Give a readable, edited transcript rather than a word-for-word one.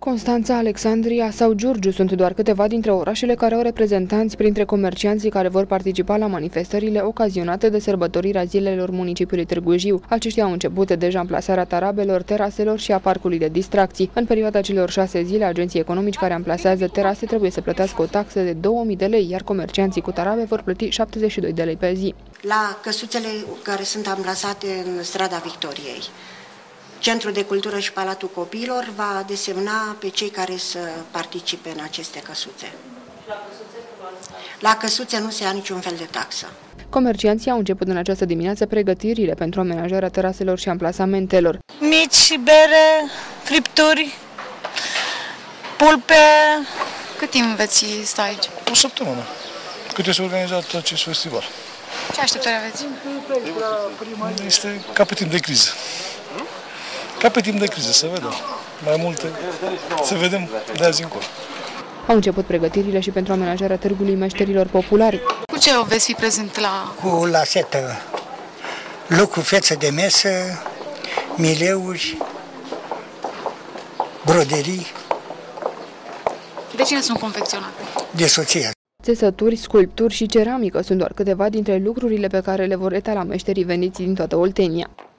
Constanța, Alexandria sau Giurgiu sunt doar câteva dintre orașele care au reprezentanți printre comercianții care vor participa la manifestările ocazionate de sărbătorirea zilelor municipiului Târgu Jiu. Aceștia au început deja amplasarea tarabelor, teraselor și a parcului de distracții. În perioada celor 6 zile, agenții economici care amplasează terase trebuie să plătească o taxă de 2000 de lei, iar comercianții cu tarabe vor plăti 72 de lei pe zi. La căsuțele care sunt amplasate în strada Victoriei, Centrul de Cultură și Palatul Copiilor va desemna pe cei care să participe în aceste căsuțe. La căsuțe nu se ia niciun fel de taxă. Comercianții au început în această dimineață pregătirile pentru amenajarea teraselor și amplasamentelor. Mici, bere, fripturi, pulpe. Cât timp veți sta aici? O săptămână, cât este organizat acest festival. Ce așteptări aveți? Este ca pe timp de criză. Ca pe timp de criză, să vedem. Mai multe, să vedem de azi încolo. Au început pregătirile și pentru amenajarea Târgului Meșterilor Populari. Cu ce veți fi prezent la... Cu lasetă, lucru, feță de mesă, mileuri, broderii. De cine sunt confecționate? De soția. Țesături, sculpturi și ceramică sunt doar câteva dintre lucrurile pe care le vor etala meșterii veniți din toată Oltenia.